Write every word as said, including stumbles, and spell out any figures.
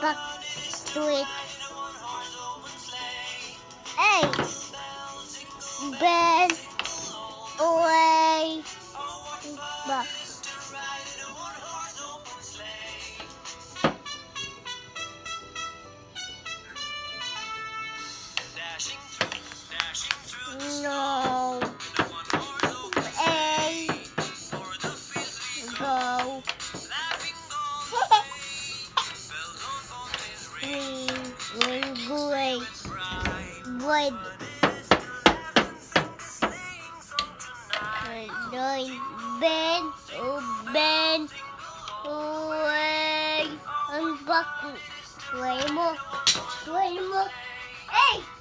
back to it. Hey, Ben, away, back. No. Hey, go. Ring, ring, great. Nine, Ben, oh Ben, away, and back. Way more, way more. Hey!